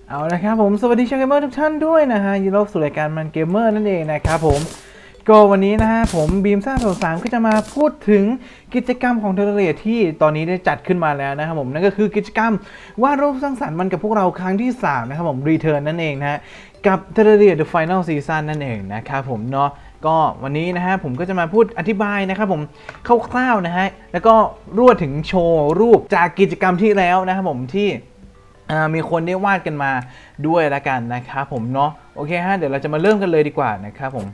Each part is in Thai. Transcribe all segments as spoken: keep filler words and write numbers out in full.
เอาละครับผมสวัสดีชาวเกมเมอร์ทุกท่านด้วยนะฮะยินดีต้อนรับสู่รายการมันเกมเมอร์นั่นเองนะครับผมก็วันนี้นะฮะผมบีมซ่าสามก็จะมาพูดถึงกิจกรรมของเทอร์เรียที่ตอนนี้ได้จัดขึ้นมาแล้วนะครับผมนั่นก็คือกิจกรรมวาดรูปสร้างสรรค์มันกับพวกเราครั้งที่สามนะครับผมรีเทิร์นนั่นเองนะฮะกับเทอร์เรีย The Final Season นั่นเองนะครับผมเนาะก็วันนี้นะฮะผมก็จะมาพูดอธิบายนะครับผมคร่าวๆนะฮะแล้วก็รวดถึงโชว์รูปจากกิจกรรมที่แล้วนะครับผมที่มีคนได้วาดกันมาด้วยละกันนะครับผมเนาะโอเคฮะเดี๋ยวเราจะมาเริ่มกันเลยดีกว่านะครับผม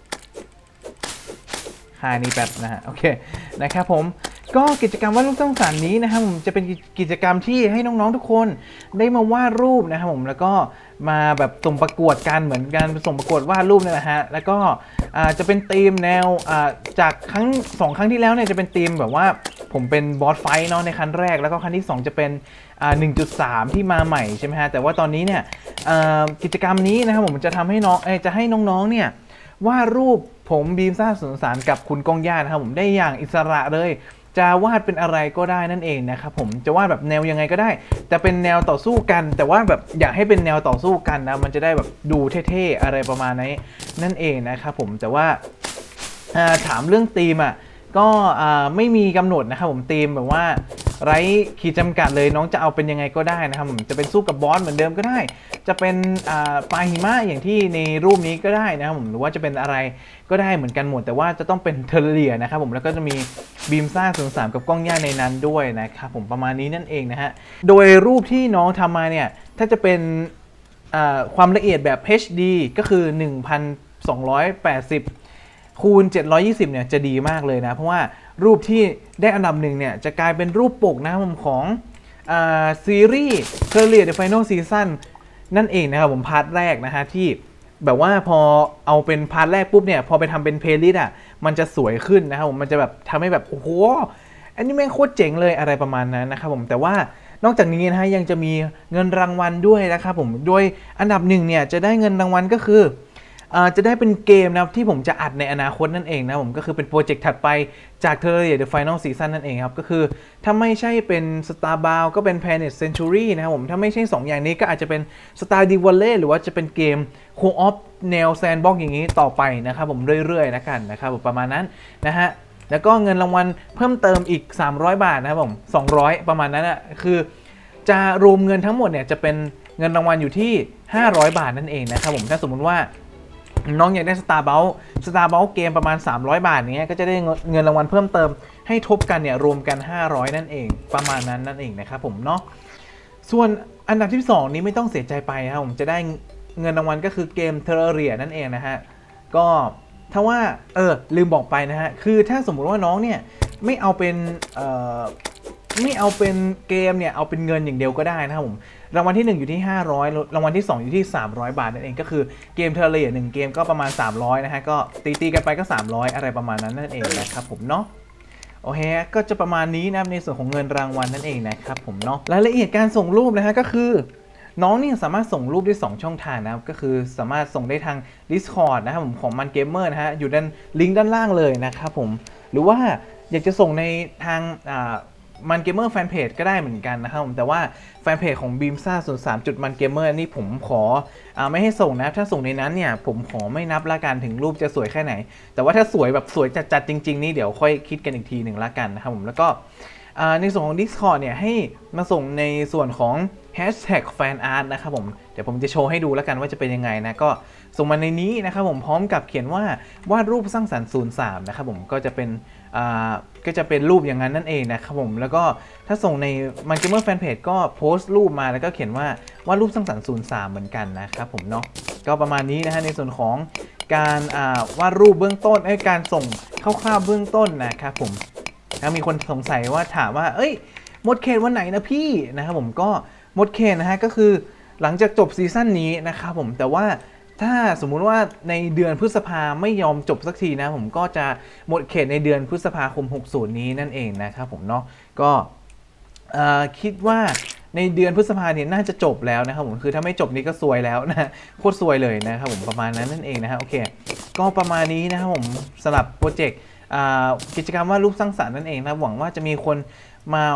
ค่านี้แป๊บนะฮะโอเคนะครับผมก็กิจกรรมวาดรูปสร้างสรรค์นี้นะครับผมจะเป็นกิจกรรมที่ให้น้องๆทุกคนได้มาวาดรูปนะครับผมแล้วก็มาแบบส่งประกวดกันเหมือนกันส่งประกวดวาดรูปนี่แหละฮะแล้วก็จะเป็นธีมแนวจากครั้งสองครั้งที่แล้วเนี่ยจะเป็นธีมแบบว่าผมเป็นบอสไฟท์เนาะในครั้งแรกแล้วก็ครั้งที่สองจะเป็นหนึ่งจุดสามที่มาใหม่ใช่ไหมฮะแต่ว่าตอนนี้เนี่ยกิจกรรมนี้นะครับผมจะทำให้น้องจะให้น้องๆเนี่ยวาดรูปผมบีมซ่าสุนสารกับคุณกองย่านะครับผมได้อย่างอิสระเลยจะวาดเป็นอะไรก็ได้นั่นเองนะครับผมจะวาดแบบแนวยังไงก็ได้จะเป็นแนวต่อสู้กันแต่ว่าแบบอยากให้เป็นแนวต่อสู้กันนะมันจะได้แบบดูเท่ๆอะไรประมาณนี้นั่นเองนะครับผมแต่ว่าถามเรื่องธีมอ่ะก็ไม่มีกำหนดนะครับผมธีมแบบว่าไร้ขีดจำกัดเลยน้องจะเอาเป็นยังไงก็ได้นะครับผมจะเป็นสู้กับบอสเหมือนเดิมก็ได้จะเป็นปลาหิมะอย่างที่ในรูปนี้ก็ได้นะครับผมหรือว่าจะเป็นอะไรก็ได้เหมือนกันหมดแต่ว่าจะต้องเป็นเทอร์เรียนะครับผมแล้วก็จะมีบีมซ่าศูนย์สามกับกล้องย่าในนั้นด้วยนะครับผมประมาณนี้นั่นเองนะฮะโดยรูปที่น้องทำมาเนี่ยถ้าจะเป็นความละเอียดแบบ เอช ดี ก็คือหนึ่งพันสองร้อยแปดสิบคูณเจ็ดร้อยยี่สิบเนี่ยจะดีมากเลยนะเพราะว่ารูปที่ได้อันดับหนึ่งเนี่ยจะกลายเป็นรูปปกนะครับผมของซีรีส์ Terraria The Final Season นั่นเองนะครับผมพาร์ทแรกนะฮะที่แบบว่าพอเอาเป็นพาร์ทแรกปุ๊บเนี่ยพอไปทำเป็นเพลย์ลิสต์อ่ะมันจะสวยขึ้นนะครับผมมันจะแบบทำให้แบบโอ้โหอันนี้แม่งโคตรเจ๋งเลยอะไรประมาณนั้นนะครับผมแต่ว่านอกจากนี้นะฮะยังจะมีเงินรางวัลด้วยนะครับผมโดยอันดับหนึ่งเนี่ยจะได้เงินรางวัลก็คือจะได้เป็นเกมนะครับที่ผมจะอัดในอนาคตนั่นเองนะผมก็คือเป็นโปรเจกต์ถัดไปจาก Terraria The Final Season นั่นเองครับก็คือถ้าไม่ใช่เป็น Starbound ก็เป็น Planet Century นะครับผมถ้าไม่ใช่สองอย่างนี้ก็อาจจะเป็น Stardew Valley หรือว่าจะเป็นเกม Co-op แนว Sandbox อย่างนี้ต่อไปนะครับผมเรื่อยๆนะกันนะครับประมาณนั้นนะฮะแล้วก็เงินรางวัลเพิ่มเติมอีกสามร้อยบาทนะครับผมสองร้อยประมาณนั้นอ่ะคือจะรวมเงินทั้งหมดเนี่ยจะเป็นเงินรางวัลอยู่ที่ห้าร้อยบาทนั่นเองนะครับผมถ้าสมมติว่าน้องอยากได้ Starbound Starbound เกมประมาณสามร้อยบาทเนี้ยก็จะได้เงินรางวัลเพิ่มเติมให้ทบกันเนี่ยรวมกันห้าร้อยนั่นเองประมาณนั้นนั่นเองนะครับผมเนาะส่วนอันดับที่สองนี้ไม่ต้องเสียใจไปนะครับผมจะได้เงินรางวัลก็คือเกม Terraria นั่นเองนะฮะก็ถ้าว่าเออลืมบอกไปนะฮะคือถ้าสมมุติว่าน้องเนี่ยไม่เอาเป็นเอ่อไม่เอาเป็นเกมเนี่ยเอาเป็นเงินอย่างเดียวก็ได้นะครับผมรางวัลที่หนึ่งอยู่ที่ห้าร้อยรางวัลที่สองอยู่ที่สามร้อยบาทนั่นเองก็คือเกมเทอร์เรียหนึ่งเกมก็ประมาณสามร้อยนะฮะก็ตีๆกันไปก็สามร้อยอะไรประมาณนั้นนั่นเองนะครับผมเนาะโอเคก็จะประมาณนี้นะในส่วนของเงินรางวัลนั่นเองนะครับผมเนาะรายละเอียดการส่งรูปนะฮะก็คือน้องนี่สามารถส่งรูปได้สองช่องทางนะครับก็คือสามารถส่งได้ทาง Discord นะครับผมของมันเกมเมอร์นะฮะอยู่ด้านลิงก์ด้านล่างเลยนะครับผมหรือว่าอยากจะส่งในทางอ่ามันเกมเมอร์แฟนเพจก็ได้เหมือนกันนะครับผมแต่ว่าแฟนเพจของบีมซ่าศูนย์สามจุดมันเกมเมอร์นี่ผมขออไม่ให้ส่งนะถ้าส่งในนั้นเนี่ยผมขอไม่นับละกันถึงรูปจะสวยแค่ไหนแต่ว่าถ้าสวยแบบสวยจัดๆจริงๆนี่เดี๋ยวค่อยคิดกันอีกทีหนึ่งละกันนะครับผมแล้วก็ในส่วนของ Discord เนี่ยให้มาส่งในส่วนของ Hashtag Fanart นะครับผมเดี๋ยวผมจะโชว์ให้ดูแล้วกันว่าจะเป็นยังไงนะก็ส่งมาในนี้นะครับผมพร้อมกับเขียนว่าวาดรูปสร้างสรรค์ศูนย์สามนะครับผมก็จะเป็นก็จะเป็นรูปอย่างนั้นนั่นเองนะครับผมแล้วก็ถ้าส่งในมันเกมเมอร์แฟนเพจก็โพสต์รูปมาแล้วก็เขียนว่าวาดรูปสร้างสรรค์ศูนย์สามเหมือนกันนะครับผมเนาะก็ประมาณนี้นะฮะในส่วนของการวาดรูปเบื้องต้นไอ้การส่งคร่าวๆเบื้องต้นนะครับผมนะมีคนสงสัยว่าถามว่าเอ้ยหมดเขตวันไหนนะพี่นะครับผมก็หมดเขตนะฮะก็คือหลังจากจบซีซั่นนี้นะครับผมแต่ว่าถ้าสมมุติว่าในเดือนพฤษภาไม่ยอมจบสักทีนะผมก็จะหมดเขตในเดือนพฤษภาคมหกสิบนี้นั่นเองนะครับผมเนาะก็คิดว่าในเดือนพฤษภาเนี่ยน่าจะจบแล้วนะครับผมคือถ้าไม่จบนี้ก็ซวยแล้วนะโคตรซวยเลยนะครับผมประมาณนั้นนั่นเองนะฮะโอเคก็ประมาณนี้นะครับผมสำหรับโปรเจกต์กิจกรรมวาดรูปสร้างสรรค์นั่นเองนะหวังว่าจะมีคนมา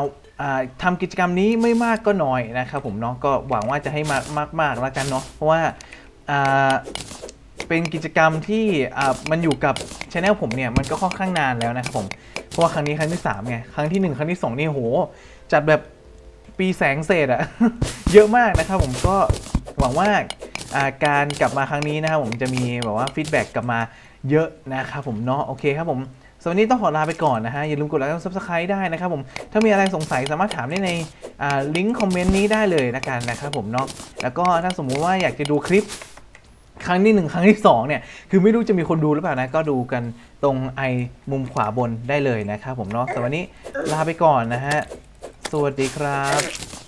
ทำกิจกรรมนี้ไม่มากก็น้อยนะครับผมเนาะก็หวังว่าจะให้มากมากๆแล้วกันเนาะเพราะว่าเป็นกิจกรรมที่มันอยู่กับช anel ผมเนี่ยมันก็ค่อนข้างนานแล้วนะครับผมเพราะว่าครั้งนี้ครั้งที่สามไงครั้งที่หนึ่งครั้งที่สองนี่โหจัดแบบปีแสงเศษอะ เยอะมากนะครับผมก็หวังว่าการกลับมาครั้งนี้นะครับผมจะมีแบบว่าฟีดแบ็กกลับมาเยอะนะครับผมเนาะโอเคครับผมสำหรับวันนี้ต้องขอลาไปก่อนนะฮะอย่าลืมกดไลค์กด ซับสไครบ์ ได้นะครับผมถ้ามีอะไรสงสัยสามารถถามได้ในลิงก์คอมเมนต์นี้ได้เลยนะกันนะครับผมเนาะแล้วก็ถ้าสมมุติว่าอยากจะดูคลิปครั้งที่หนึ่งครั้งที่สองเนี่ยคือไม่รู้จะมีคนดูหรือเปล่านะก็ดูกันตรงไอมุมขวาบนได้เลยนะครับผมเนาะแต่วันนี้ลาไปก่อนนะฮะสวัสดีครับ